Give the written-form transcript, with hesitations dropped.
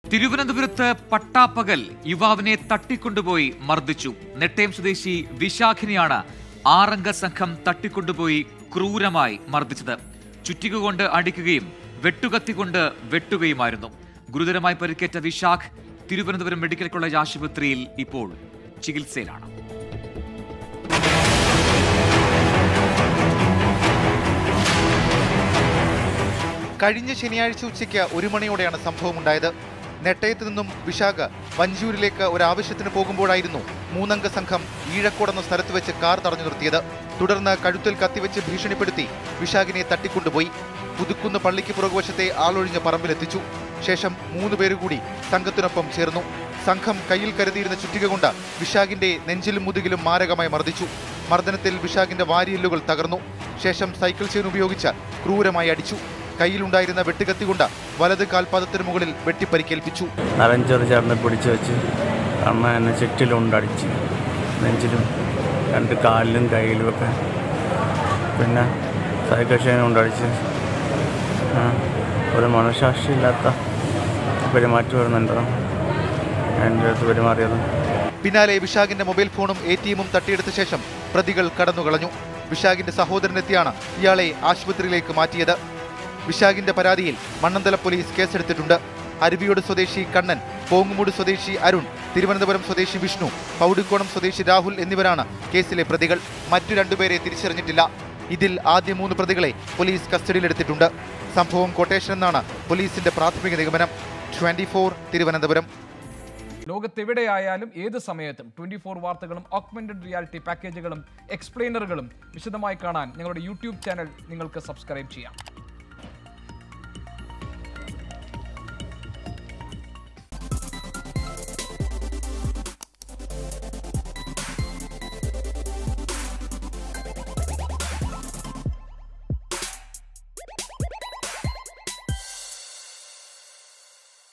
തിരുവനന്തപുരത്ത് പട്ടാപ്പകൽ യുവാവിനെ തട്ടിക്കൊണ്ടുപോയി മർദ്ദിച്ചു. നെട്ടയം സ്വദേശി വിശാഖിനെയാണ് 6 അംഗ സംഘം തട്ടിക്കൊണ്ടുപോയി ക്രൂരമായി മർദ്ദിച്ചത്. ചുറ്റിക കൊണ്ട് അടിക്കുകയും വെട്ടുകത്തി കൊണ്ട് വെട്ടുകയുമായിരുന്നു. ഗുരുതരമായി പരിക്കേറ്റ വിശാഖ് തിരുവനന്തപുരം മെഡിക്കൽ കോളേജ് ആശുപത്രിയിൽ ഇപ്പോൾ ചികിത്സയിലാണ്. കഴിഞ്ഞ ശനിയാഴ്ച ഉച്ചയ്ക്ക് 1 മണിയോടെയാണ് സംഭവമുണ്ടായത്. നെട്ടയത്ത് നിന്നും വിശാഖ് വഞ്ചൂരിലേക്ക് ഒരാവശ്യത്തിന് പോകുമ്പോഴായിരുന്നു 3 അംഗ സംഘം ഈഴക്കോട് എന്ന സ്ഥലത്ത് വെച്ച് കാർ തടഞ്ഞു നിർത്തിയത്. തുടർന്ന് കഴുത്തിൽ കത്തിവെച്ച് ഭീഷണിപ്പെടുത്തി വിശാഖിനെ തട്ടിക്കൊണ്ടുപോയി പുതുക്കുന്ന് പള്ളിക്ക് പുറകുവശത്തെ ആളൊഴിഞ്ഞ പറമ്പിലെത്തിച്ചു. ശേഷം 3 പേര് കൂടി സംഘത്തിനൊപ്പം ചേർന്നു. സംഘം കയ്യിൽ കരുതിയിരുന്ന ചുറ്റിക കൊണ്ട് വിശാഖിന്റെ നെഞ്ചിലും മുതുകിലും മാരകമായി മർദ്ദിച്ചു. മർദ്ദനത്തിൽ വിശാഖിന്റെ വാരിയെല്ലുകൾ തകർന്നു. ശേഷം സൈക്കിൾ ചെയിൻ ഉപയോഗിച്ച് ക്രൂരമായി അടിച്ചു. കയ്യിലുണ്ടായിരുന്ന വെട്ടുകത്തി കൊണ്ട് വലത് കാൽപാദത്തിന് മുകളിൽ വെട്ടിപ്പരിക്കേൽപ്പിച്ചു. നരഞ്ചോറ് ചേർന്ന് പിടിച്ചു വെച്ച് അമ്മ എന്നെ ചുറ്റിലുണ്ടടിച്ച് നെഞ്ചിലും 2 കാലിലും കയ്യിലുമൊക്കെ, പിന്നെ സൈക്കിൾ ചെയിൻ കൊണ്ടടിച്ച് ഒരു മനഃസാക്ഷിയില്ലാത്ത പെരുമാറ്റമായിരുന്നു എൻ്റെ അടുത്ത് പെരുമാറിയത്. പിന്നാലെ വിശാഖിന്റെ മൊബൈൽ ഫോണും ATM-ഉം തട്ടിയെടുത്ത ശേഷം പ്രതികൾ കടന്നുകളഞ്ഞു. വിശാഖിന്റെ സഹോദരനെത്തിയാണ് ഇയാളെ ആശുപത്രിയിലേക്ക് മാറ്റിയത്. വിശാഖിന്റെ പരാതിയിൽ മണ്ണന്തല പോലീസ് കേസെടുത്തിട്ടുണ്ട്. അരുവിയോട് സ്വദേശി കണ്ണൻ, പോങ്ങുമൂട് സ്വദേശി അരുൺ, തിരുവനന്തപുരം സ്വദേശി വിഷ്ണു, പൗടിക്കോണം സ്വദേശി രാഹുൽ എന്നിവരാണ് കേസിലെ പ്രതികൾ. മറ്റു 2 പേരെ തിരിച്ചറിഞ്ഞിട്ടില്ല. ഇതിൽ ആദ്യ 3 പ്രതികളെ പോലീസ് കസ്റ്റഡിയിലെടുത്തിട്ടുണ്ട്. സംഭവം കൊട്ടേഷൻ എന്നാണ് പോലീസിന്റെ പ്രാഥമിക നിഗമനം. 24 തിരുവനന്തപുരം. ലോകത്തെവിടെയായാലും ഏത് സമയത്തും 24 വാർത്തകളും ഓഗ്മെന്റഡ് റിയാലിറ്റി പാക്കേജുകളും എക്സ്പ്ലെയിനറുകളും വിശദമായി കാണാൻ ഞങ്ങളുടെ യൂട്യൂബ് ചാനൽ നിങ്ങൾക്ക് സബ്സ്ക്രൈബ് ചെയ്യാം.